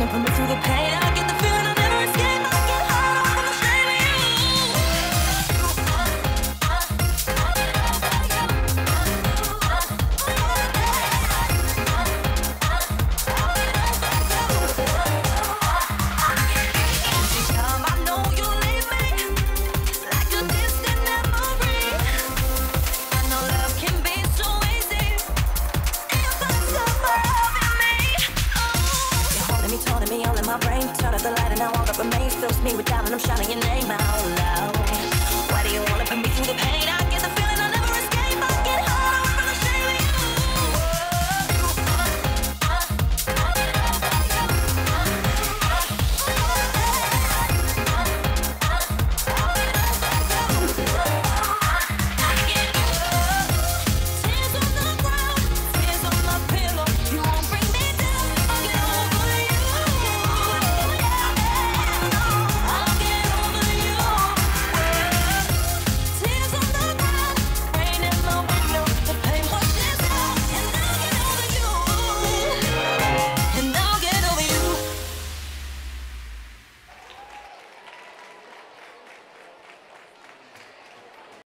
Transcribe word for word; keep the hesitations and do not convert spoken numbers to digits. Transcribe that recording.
and put me through the pain. I get the feeling I never escape. I get high on the shame of Each time I know you leave me, it's like a distant memory. I know love can be so easy if I stop loving me. Oh, you're holding me, toning me, all in my brain. Turn up the light and now all that remains fills me with doubt, and I'm shouting your name out loud.